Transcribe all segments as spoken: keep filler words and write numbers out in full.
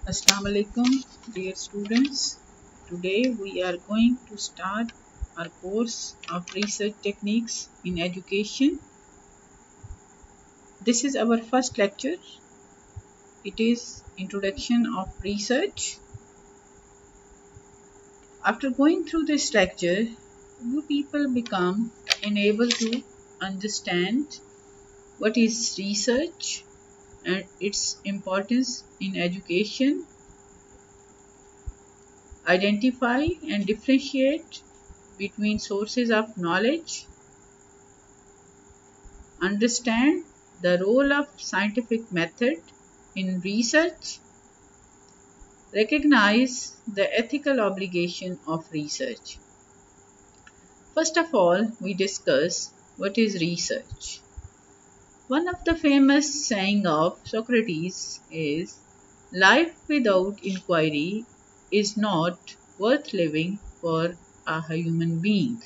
Assalamu alaikum, dear students. Today we are going to start our course of research techniques in education. This is our first lecture. It is Introduction of Research. After going through this lecture, you people become enabled to understand what is research and its importance in education, identify and differentiate between sources of knowledge, understand the role of scientific method in research, recognize the ethical obligation of research. First of all, we discuss what is research. One of the famous saying of Socrates is, life without inquiry is not worth living for a human being.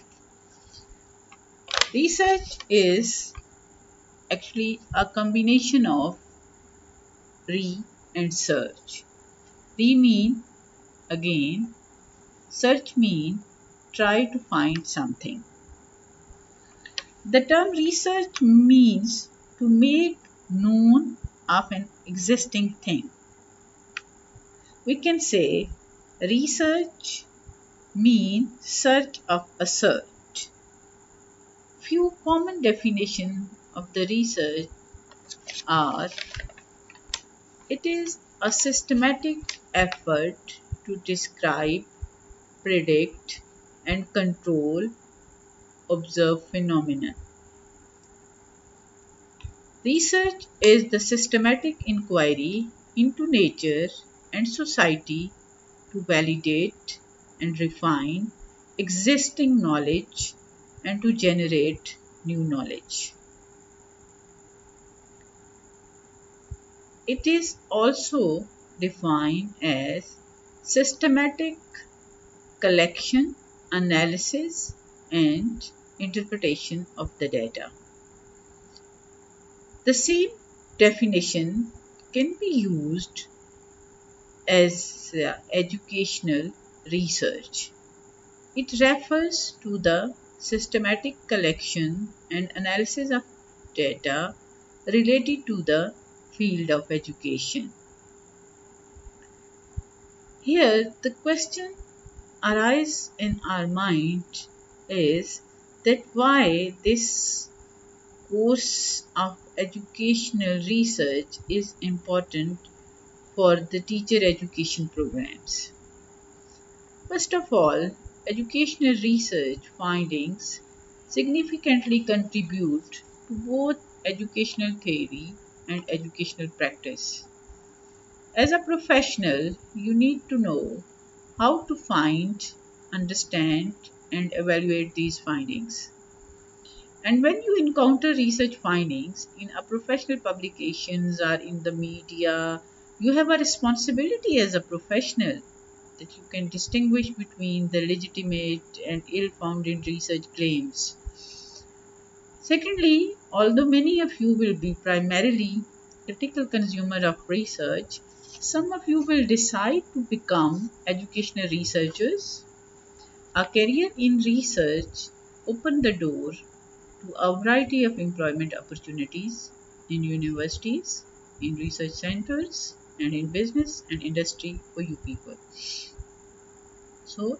Research is actually a combination of re and search. Re mean again, search mean try to find something. The term research means to make known of an existing thing. We can say research mean search of a search. Few common definitions of the research are: it is a systematic effort to describe, predict, and control observed phenomena. Research is the systematic inquiry into nature and society to validate and refine existing knowledge and to generate new knowledge. It is also defined as systematic collection, analysis, and interpretation of the data. The same definition can be used as uh, educational research. It refers to the systematic collection and analysis of data related to the field of education. Here, the question arises in our mind is that why this course of educational research is important for the teacher education programs. First of all, educational research findings significantly contribute to both educational theory and educational practice. As a professional, you need to know how to find, understand, and evaluate these findings. And when you encounter research findings in a professional publications or in the media, you have a responsibility as a professional that you can distinguish between the legitimate and ill-founded research claims. Secondly, although many of you will be primarily critical consumer of research, some of you will decide to become educational researchers. A career in research opens the door to a variety of employment opportunities in universities, in research centers, and in business and industry for you people. So,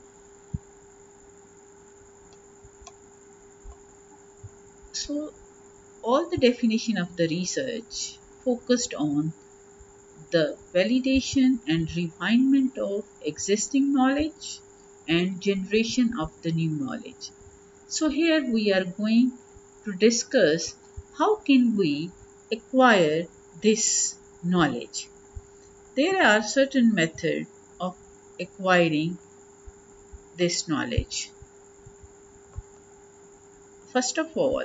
so all the definition of the research focused on the validation and refinement of existing knowledge and generation of the new knowledge. So here we are going to discuss how can we acquire this knowledge. There are certain methods of acquiring this knowledge. First of all,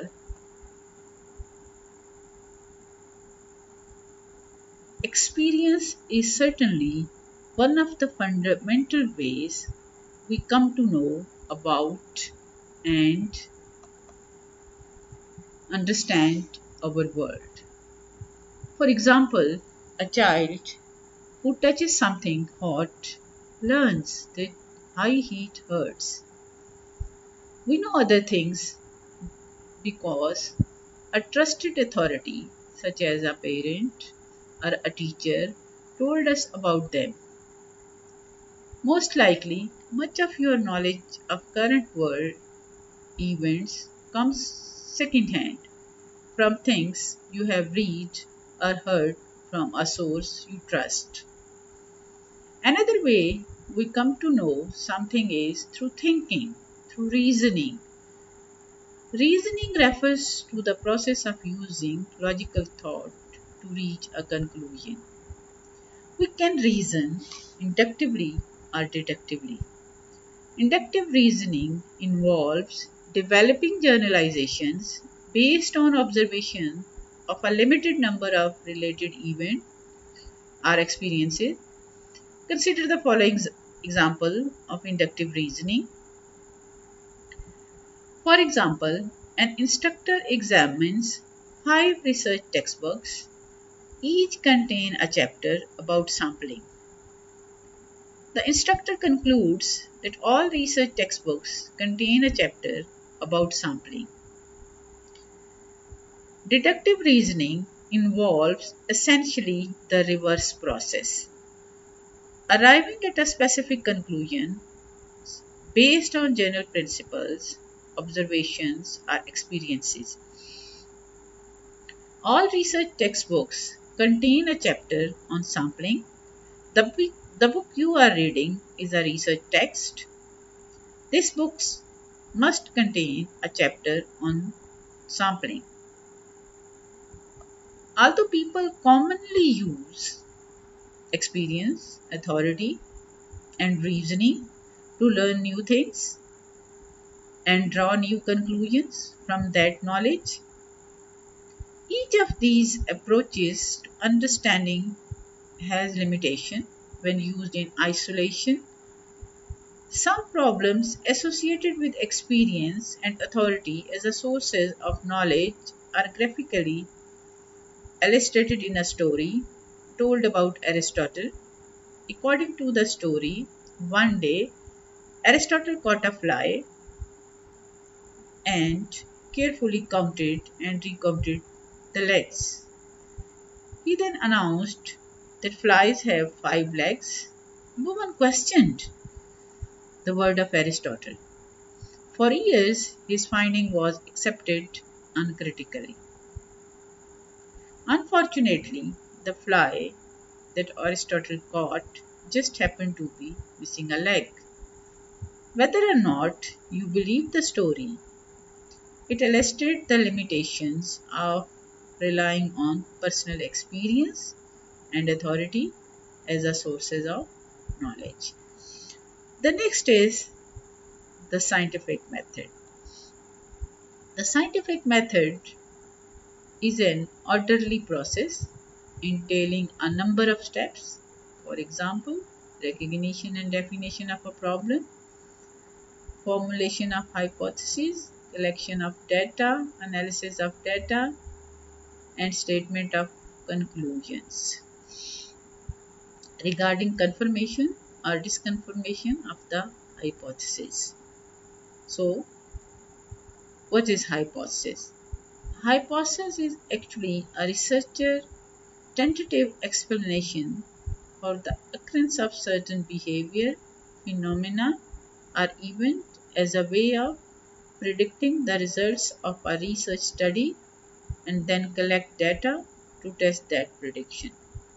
experience is certainly one of the fundamental ways we come to know about and understand our world. For example, a child who touches something hot learns that high heat hurts. We know other things because a trusted authority, such as a parent or a teacher, told us about them. Most likely, much of your knowledge of current world events comes secondhand from things you have read or heard from a source you trust. Another way we come to know something is through thinking, through reasoning. Reasoning refers to the process of using logical thought to reach a conclusion. We can reason inductively or deductively. Inductive reasoning involves developing generalizations based on observation of a limited number of related events or experiences. Consider the following example of inductive reasoning. For example, an instructor examines five research textbooks. Each contain a chapter about sampling. The instructor concludes that all research textbooks contain a chapter about sampling. Deductive reasoning involves essentially the reverse process, arriving at a specific conclusion based on general principles, observations, or experiences. All research textbooks contain a chapter on sampling. The, the book you are reading is a research text. This book must contain a chapter on sampling. Although people commonly use experience, authority, and reasoning to learn new things and draw new conclusions from that knowledge, each of these approaches to understanding has limitation when used in isolation. Some problems associated with experience and authority as a sources of knowledge are graphically illustrated in a story told about Aristotle. According to the story, one day Aristotle caught a fly and carefully counted and recounted the legs. He then announced that flies have five legs. No one questioned the word of Aristotle. For years, his finding was accepted uncritically. Unfortunately, the fly that Aristotle caught just happened to be missing a leg. Whether or not you believe the story, it illustrates the limitations of relying on personal experience and authority as the sources of knowledge. The next is the scientific method. The scientific method is an orderly process entailing a number of steps. For example, recognition and definition of a problem, formulation of hypotheses, collection of data, analysis of data, and statement of conclusions regarding confirmation or disconfirmation of the hypothesis. So, what is hypothesis? Hypothesis is actually a researcher tentative explanation for the occurrence of certain behavior, phenomena, or event as a way of predicting the results of a research study and then collect data to test that prediction.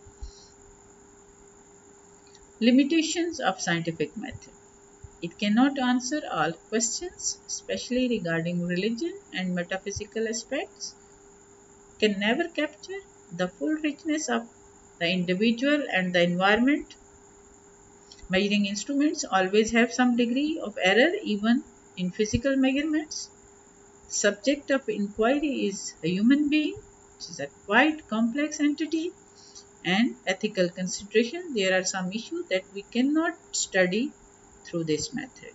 Limitations of scientific method. It cannot answer all questions, especially regarding religion and metaphysical aspects, can never capture the full richness of the individual and the environment. Measuring instruments always have some degree of error even in physical measurements. Subject of inquiry is a human being, which is a quite complex entity, and ethical consideration. There are some issues that we cannot study through this method.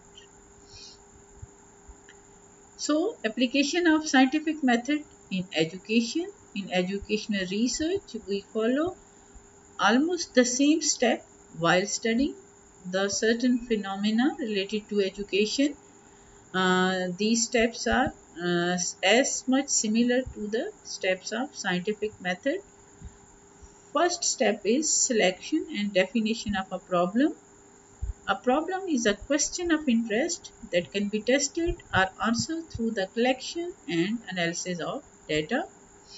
So, application of scientific method in education. In educational research, we follow almost the same step while studying the certain phenomena related to education. Uh, these steps are uh, as much similar to the steps of scientific method. First step is selection and definition of a problem. A problem is a question of interest that can be tested or answered through the collection and analysis of data.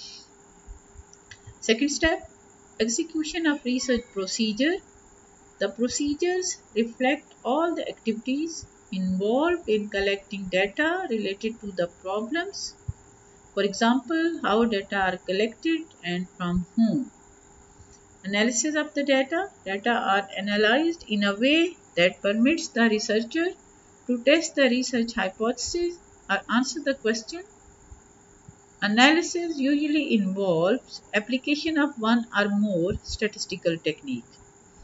Second step, execution of research procedure. The procedures reflect all the activities involved in collecting data related to the problems. For example, how data are collected and from whom. Analysis of the data. Data are analyzed in a way that permits the researcher to test the research hypothesis or answer the question. Analysis usually involves application of one or more statistical techniques.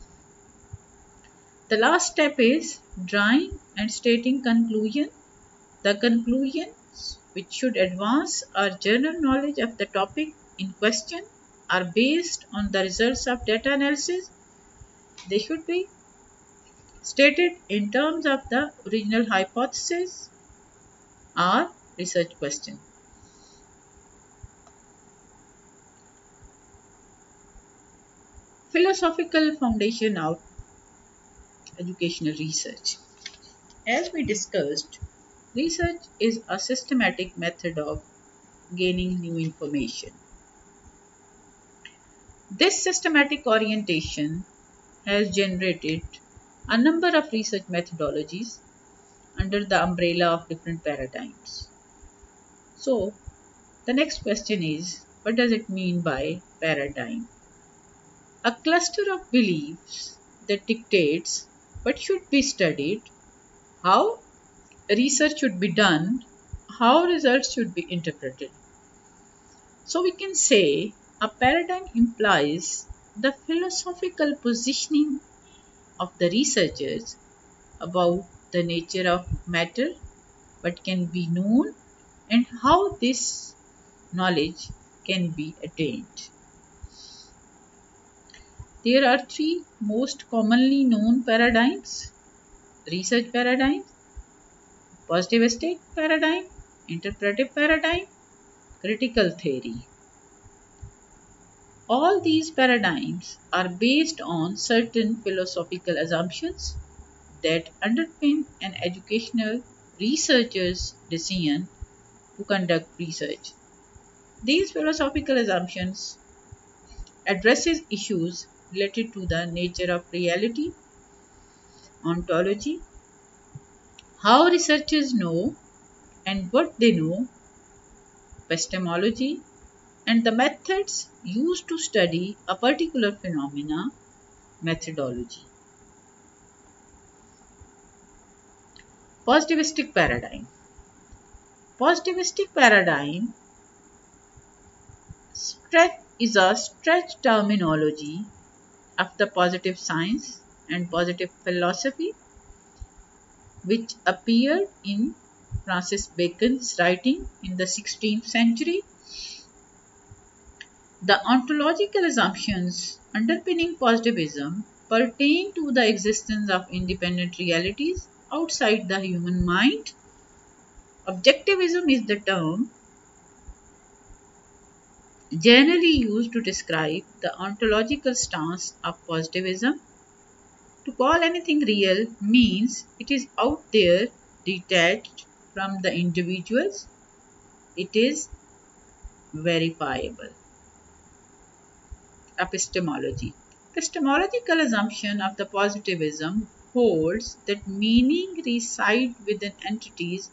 The last step is drawing and stating conclusion. The conclusions, which should advance our general knowledge of the topic in question, are based on the results of data analysis. They should be stated in terms of the original hypothesis or research question. Philosophical foundation of educational research. As we discussed, research is a systematic method of gaining new information. This systematic orientation has generated a number of research methodologies under the umbrella of different paradigms. So, the next question is, what does it mean by paradigm? A cluster of beliefs that dictates what should be studied, how research should be done, how results should be interpreted. So we can say a paradigm implies the philosophical positioning of the researchers about the nature of matter, what can be known, and how this knowledge can be attained. There are three most commonly known paradigms: research paradigm, positivistic paradigm, interpretive paradigm, critical theory. All these paradigms are based on certain philosophical assumptions that underpin an educational researcher's decision to conduct research. These philosophical assumptions addresses issues related to the nature of reality, ontology, how researchers know and what they know, epistemology, and the methods used to study a particular phenomena, methodology. Positivistic paradigm. Positivistic paradigm stretch is a stretch terminology of the positive science and positive philosophy, which appeared in Francis Bacon's writing in the sixteenth century. The ontological assumptions underpinning positivism pertain to the existence of independent realities outside the human mind. Objectivism is the term generally used to describe the ontological stance of positivism. To call anything real means it is out there, detached from the individuals. It is verifiable. Epistemology. Epistemological assumption of the positivism holds that meaning resides within entities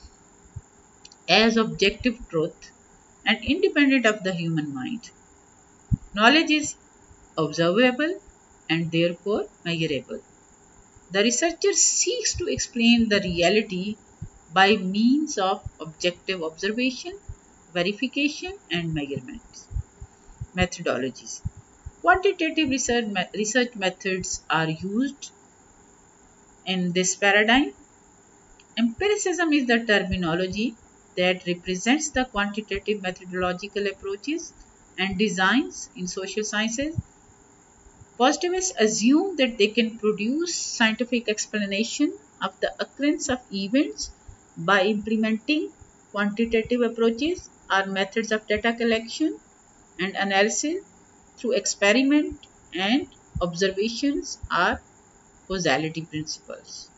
as objective truth and independent of the human mind. Knowledge is observable and therefore measurable. The researcher seeks to explain the reality by means of objective observation, verification, and measurements. Methodologies. Quantitative research, research methods are used in this paradigm. Empiricism is the terminology that represents the quantitative methodological approaches and designs in social sciences. Positivists assume that they can produce scientific explanation of the occurrence of events by implementing quantitative approaches or methods of data collection and analysis through experiment and observations or causality principles.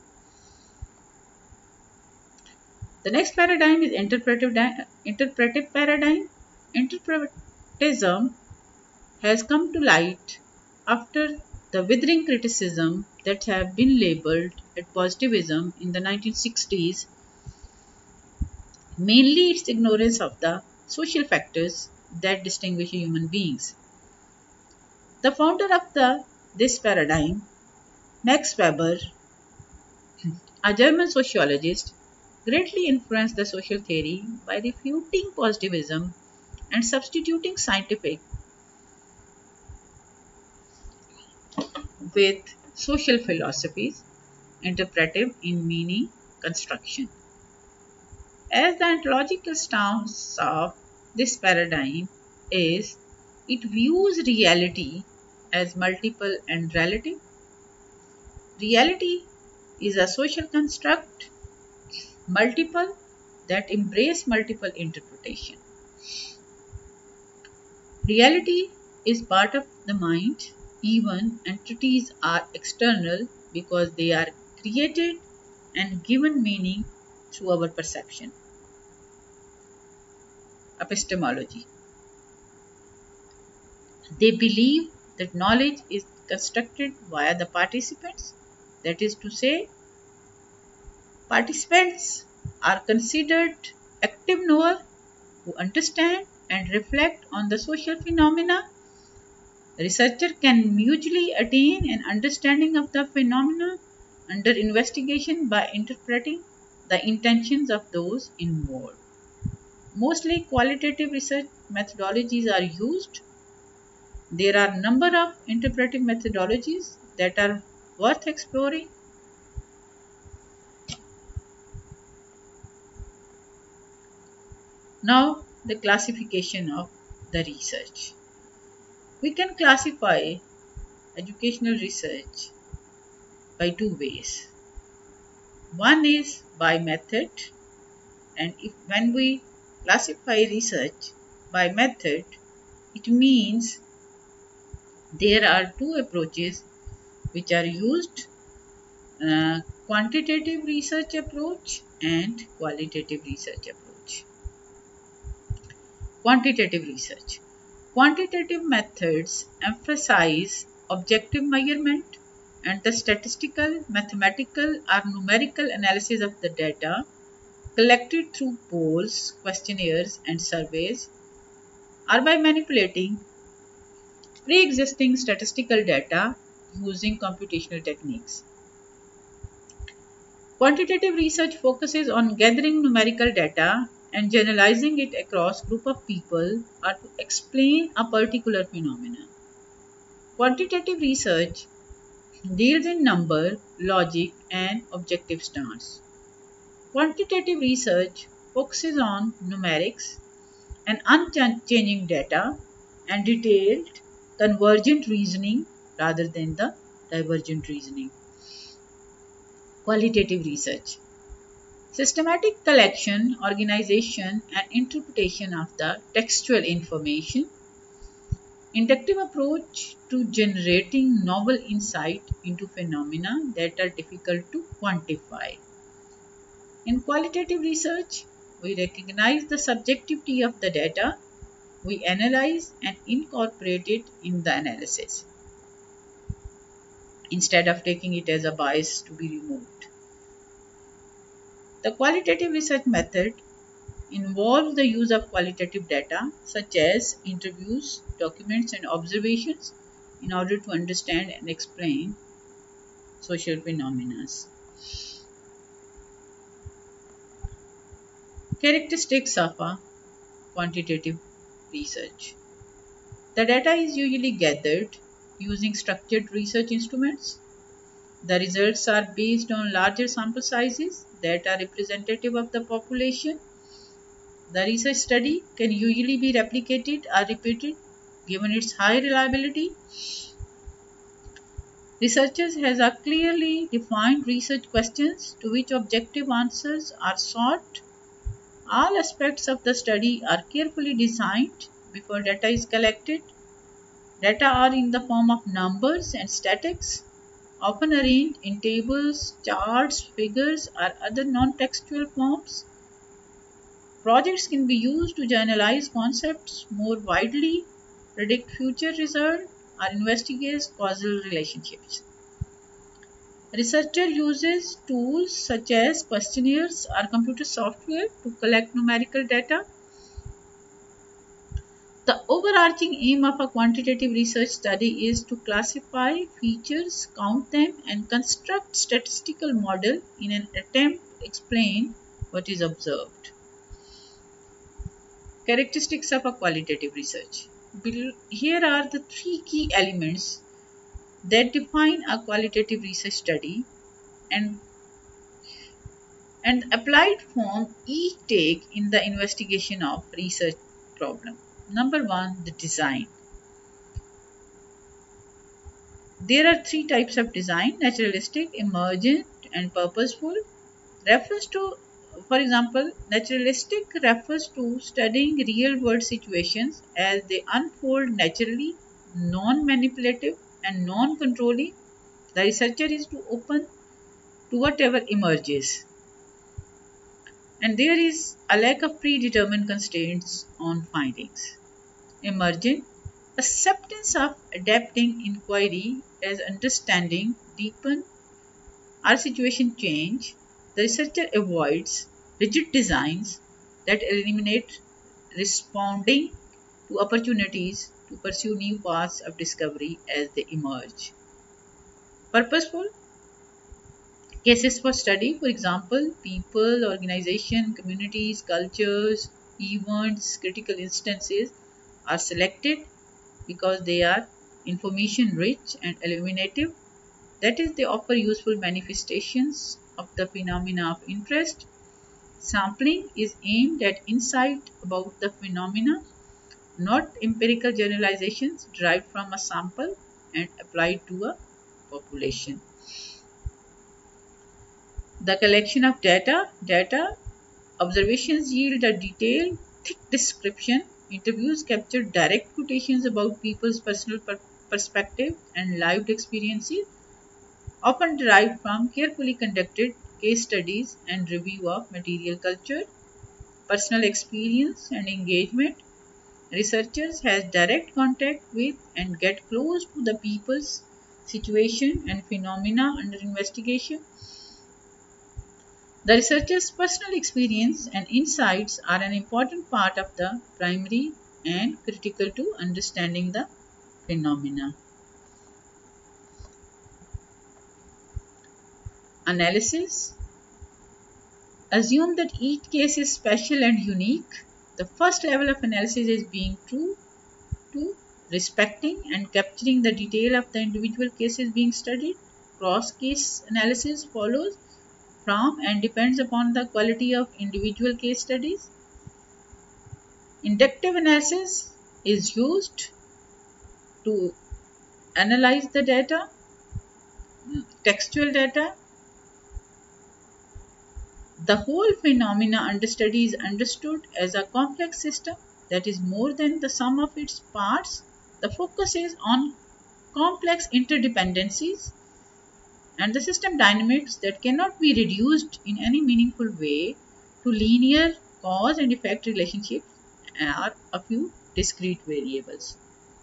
The next paradigm is interpretive, interpretive paradigm. Interpretism has come to light after the withering criticism that have been labeled as positivism in the nineteen sixties, mainly its ignorance of the social factors that distinguish human beings. The founder of the, this paradigm, Max Weber, a German sociologist, greatly influenced the social theory by refuting positivism and substituting scientific with social philosophies, interpretive in meaning construction. As the ontological stance of this paradigm is, it views reality as multiple and relative. Reality is a social construct, multiple, that embrace multiple interpretation. Reality is part of the mind, even entities are external because they are created and given meaning through our perception. Epistemology. They believe that knowledge is constructed via the participants, that is to say, participants are considered active knowers who understand and reflect on the social phenomena. Researcher can mutually attain an understanding of the phenomena under investigation by interpreting the intentions of those involved. Mostly qualitative research methodologies are used. There are a number of interpretive methodologies that are worth exploring. Now, the classification of the research. We can classify educational research by two ways. One is by method, and if when we classify research by method, it means there are two approaches which are used, uh, quantitative research approach and qualitative research approach. Quantitative research. Quantitative methods emphasize objective measurement and the statistical, mathematical, or numerical analysis of the data collected through polls, questionnaires, and surveys, or by manipulating pre-existing statistical data using computational techniques. Quantitative research focuses on gathering numerical data and generalizing it across group of people or to explain a particular phenomenon. Quantitative research deals in number, logic, and objective stance. Quantitative research focuses on numerics and unchanging data and detailed convergent reasoning rather than the divergent reasoning. Qualitative research. Systematic collection, organization, and interpretation of the textual information. Inductive approach to generating novel insight into phenomena that are difficult to quantify. In qualitative research, we recognize the subjectivity of the data, we analyze and incorporate it in the analysis instead of taking it as a bias to be removed. The qualitative research method involves the use of qualitative data such as interviews, documents, and observations in order to understand and explain social phenomena. Characteristics of a quantitative research. The data is usually gathered using structured research instruments. The results are based on larger sample sizes that are representative of the population. The research study can usually be replicated or repeated given its high reliability. Researchers has a clearly defined research questions to which objective answers are sought. All aspects of the study are carefully designed before data is collected. Data are in the form of numbers and statistics, often arranged in tables, charts, figures, or other non-textual forms. Projects can be used to generalize concepts more widely, predict future results, or investigate causal relationships. Researcher uses tools such as questionnaires or computer software to collect numerical data. The overarching aim of a quantitative research study is to classify features, count them, and construct statistical model in an attempt to explain what is observed. Characteristics of a qualitative research. Here are the three key elements that define a qualitative research study and, and applied form each take in the investigation of research problem. Number one, the design. There are three types of design: naturalistic, emergent, and purposeful. Refers to, for example, naturalistic refers to studying real world situations as they unfold naturally, non manipulative, and non controlling. The researcher is to open to whatever emerges, and there is a lack of predetermined constraints on findings. Emergent, acceptance of adapting inquiry as understanding deepen or situation change. The researcher avoids rigid designs that eliminate responding to opportunities to pursue new paths of discovery as they emerge. Purposeful cases for study, for example, people, organization, communities, cultures, events, critical instances are selected because they are information rich and illuminative. That is, they offer useful manifestations of the phenomena of interest. Sampling is aimed at insight about the phenomena, not empirical generalizations derived from a sample and applied to a population. The collection of data. Data observations yield a detailed, thick description. Interviews capture direct quotations about people's personal per perspective and lived experiences, often derived from carefully conducted case studies and review of material culture. Personal experience and engagement. Researchers has direct contact with and get close to the people's situation and phenomena under investigation. The researcher's personal experience and insights are an important part of the primary and critical to understanding the phenomena. Analysis. Assume that each case is special and unique. The first level of analysis is being true to, respecting and capturing the detail of the individual cases being studied. Cross-case analysis follows from and depends upon the quality of individual case studies. Inductive analysis is used to analyze the data, textual data. The whole phenomena under study is understood as a complex system that is more than the sum of its parts. The focus is on complex interdependencies and the system dynamics that cannot be reduced in any meaningful way to linear cause and effect relationships or a few discrete variables.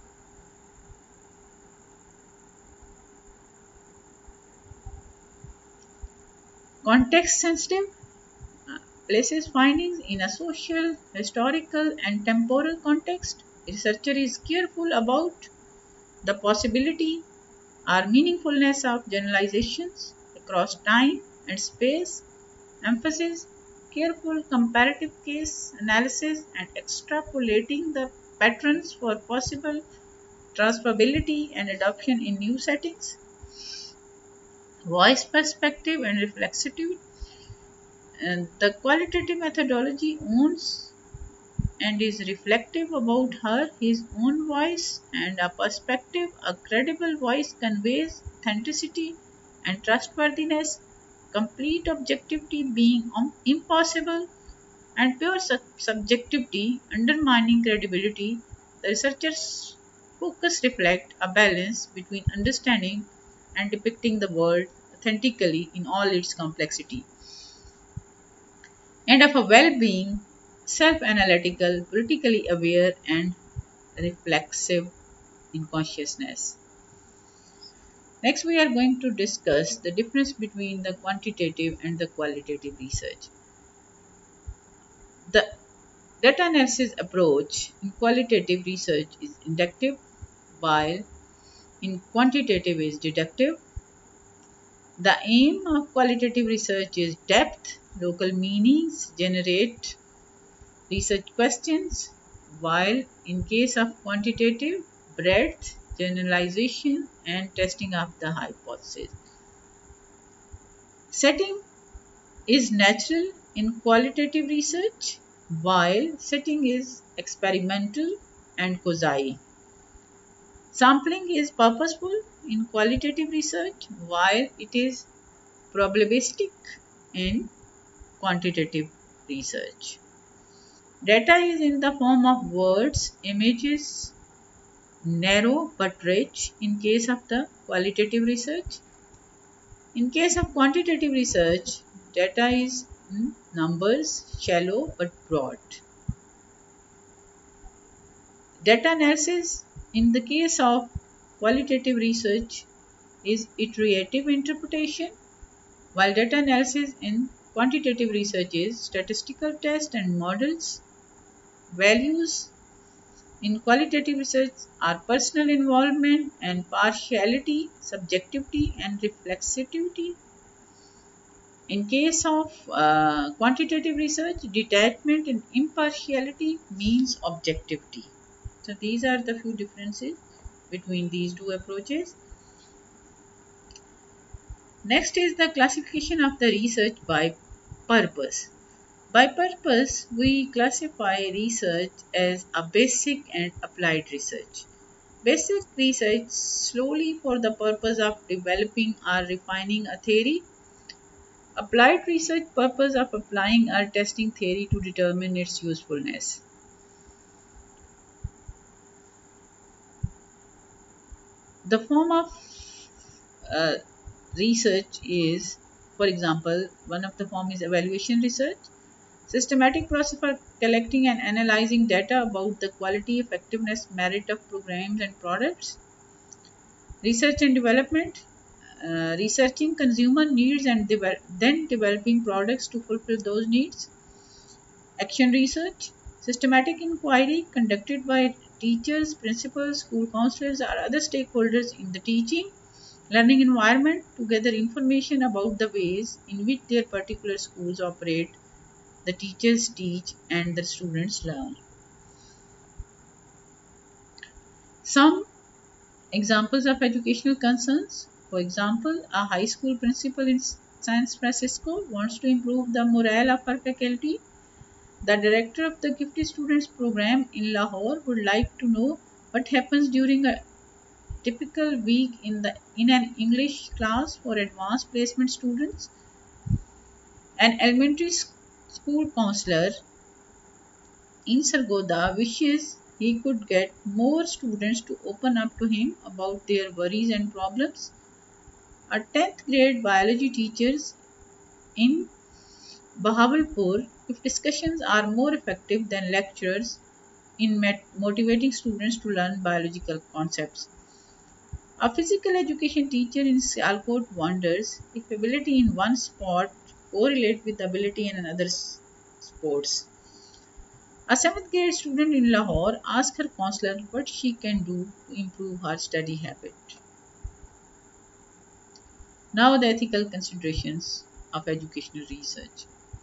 Context sensitive places findings in a social, historical, and temporal context. A researcher is careful about the possibility or meaningfulness of generalizations across time and space. Emphasis, careful comparative case analysis, and extrapolating the patterns for possible transferability and adoption in new settings. Voice perspective and reflexivity. And the qualitative methodology owns and is reflective about her, his own voice and a perspective. A credible voice conveys authenticity and trustworthiness, complete objectivity being um, impossible, and pure sub- subjectivity undermining credibility. The researchers' focus reflect a balance between understanding and depicting the world authentically in all its complexity, and of a well-being, self-analytical, politically aware, and reflexive in consciousness. Next, we are going to discuss the difference between the quantitative and the qualitative research. The data analysis approach in qualitative research is inductive, while in quantitative is deductive. The aim of qualitative research is depth, local meanings, generate research questions, while in case of quantitative, breadth, generalization, and testing of the hypothesis. Setting is natural in qualitative research, while setting is experimental and quasi. Sampling is purposeful in qualitative research, while it is probabilistic in quantitative research. Data is in the form of words, images, narrow but rich in case of the qualitative research. In case of quantitative research, data is in numbers, shallow but broad. Data analysis in the case of qualitative research is iterative interpretation, while data analysis in quantitative research is statistical tests and models. Values in qualitative research are personal involvement and partiality, subjectivity, and reflexivity. In case of uh, quantitative research, detachment and impartiality means objectivity. So these are the few differences between these two approaches. Next is the classification of the research by purpose. By purpose, we classify research as a basic and applied research. Basic research solely for the purpose of developing or refining a theory. Applied research purpose of applying or testing theory to determine its usefulness. The form of uh, research is, for example, one of the form is evaluation research, systematic process for collecting and analyzing data about the quality, effectiveness, merit of programs and products. Research and development, uh, researching consumer needs and devel- then developing products to fulfill those needs. Action research, systematic inquiry conducted by teachers, principals, school counselors, or other stakeholders in the teaching, learning environment to gather information about the ways in which their particular schools operate, the teachers teach, and the students learn. Some examples of educational concerns. For example, a high school principal in San Francisco wants to improve the morale of her faculty. The director of the Gifted Students program in Lahore would like to know what happens during a typical week in the in an English class for advanced placement students. An elementary school counselor in Sargodha wishes he could get more students to open up to him about their worries and problems. A tenth grade biology teacher in Bahawalpur, if discussions are more effective than lectures in motivating students to learn biological concepts. A physical education teacher in Sialkot wonders if ability in one sport correlate with ability in another sports. A seventh grade student in Lahore asks her counselor what she can do to improve her study habit. Now, the ethical considerations of educational research.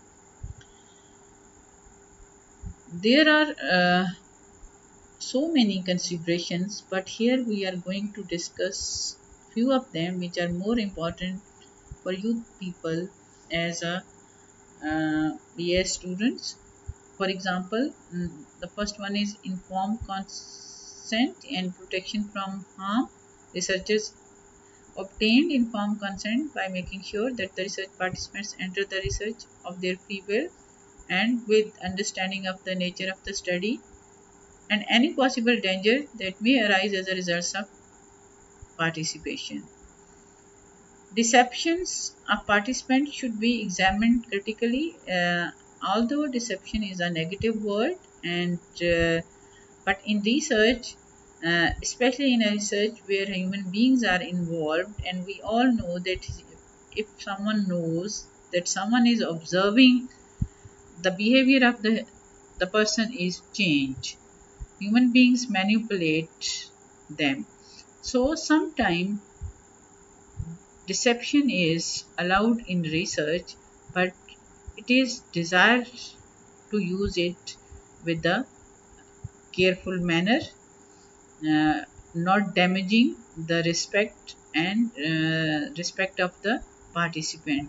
There are uh, so many considerations, but here we are going to discuss few of them which are more important for youth people as a uh, B S students. For example, mm, the first one is informed consent and protection from harm. Researchers obtained informed consent by making sure that the research participants enter the research of their free will and with understanding of the nature of the study and any possible danger that may arise as a result of participation. Deceptions of participants should be examined critically. Uh, although deception is a negative word, and uh, but in research, uh, especially in a research where human beings are involved, and we all know that if someone knows that someone is observing the behavior of the the person is changed, human beings manipulate them. So sometimes deception is allowed in research, but it is desired to use it with a careful manner, uh, not damaging the respect and uh, respect of the participant.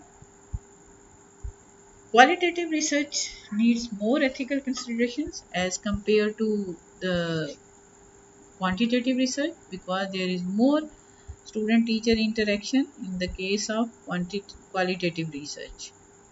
Qualitative research needs more ethical considerations as compared to the quantitative research because there is more student teacher interaction in the case of qualitative research.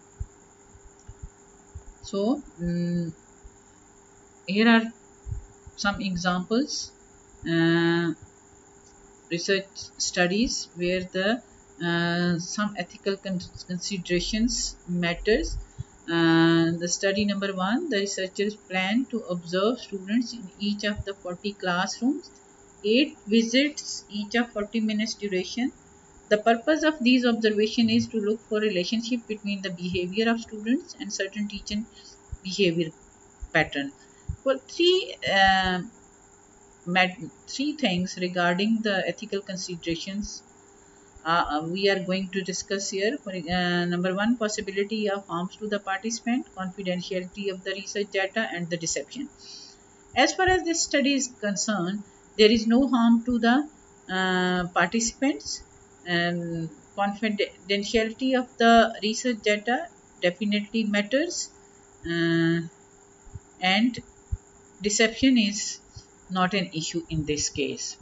So um, here are some examples, uh, research studies where the uh, some ethical con considerations matters. Uh, the study number one, the researchers plan to observe students in each of the forty classrooms, eight visits each of forty minutes duration. The purpose of these observation is to look for relationship between the behavior of students and certain teaching behavior pattern. For three uh, three things regarding the ethical considerations uh, uh, we are going to discuss here. For uh, number one, possibility of harms to the participant, confidentiality of the research data, and the deception. As far as this study is concerned, there is no harm to the uh, participants, and confidentiality of the research data definitely matters, uh, and deception is not an issue in this case.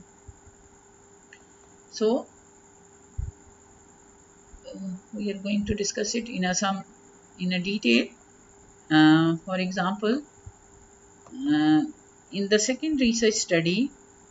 So uh, we are going to discuss it in a some in a detail. Uh, for example, uh, in the second research study,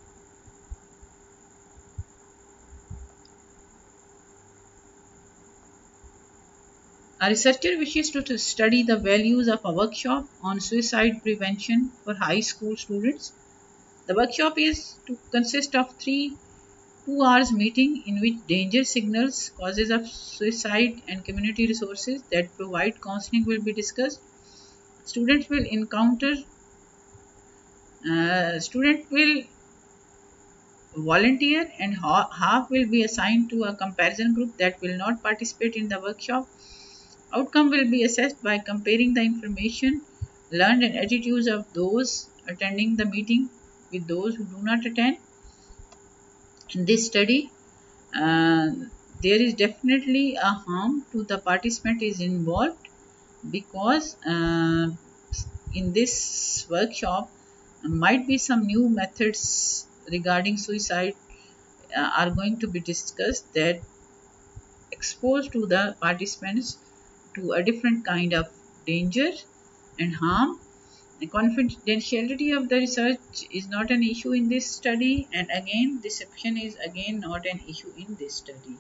a researcher wishes to study the values of a workshop on suicide prevention for high school students. The workshop is to consist of three two hours meeting in which danger signals, causes of suicide, and community resources that provide counseling will be discussed. Students will encounter uh, student will volunteer and half will be assigned to a comparison group that will not participate in the workshop. Outcome will be assessed by comparing the information learned and attitudes of those attending the meeting with those who do not attend. In this study, uh, there is definitely a harm to the participant is involved because uh, in this workshop might be some new methods regarding suicide uh, are going to be discussed that expose to the participants to a different kind of danger and harm. The confidentiality of the research is not an issue in this study, and again deception is again not an issue in this study.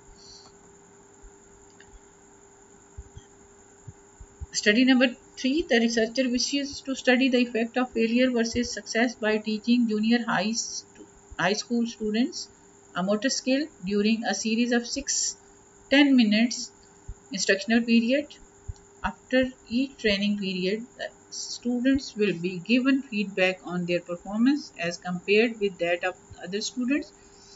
Study number three, the researcher wishes to study the effect of failure versus success by teaching junior high, high school students a motor skill during a series of six ten minutes instructional period. After each training period, the students will be given feedback on their performance as compared with that of other students.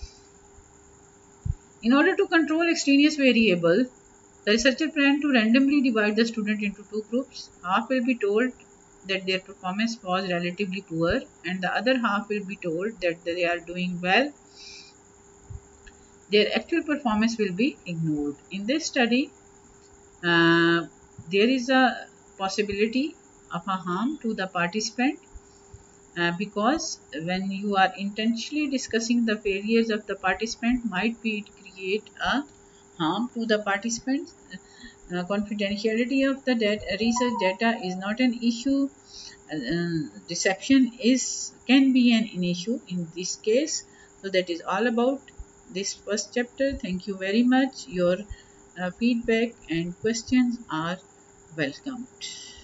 In order to control extraneous variable, the researcher planned to randomly divide the student into two groups. Half will be told that their performance was relatively poor and the other half will be told that they are doing well. Their actual performance will be ignored. In this study, uh, there is a possibility of a harm to the participant uh, because when you are intentionally discussing the failures of the participant, might be it create a harm to the participants. Uh, confidentiality of the data, research data is not an issue. Uh, deception is can be an, an issue in this case. So that is all about this first chapter. Thank you very much. Your uh, feedback and questions are welcomed.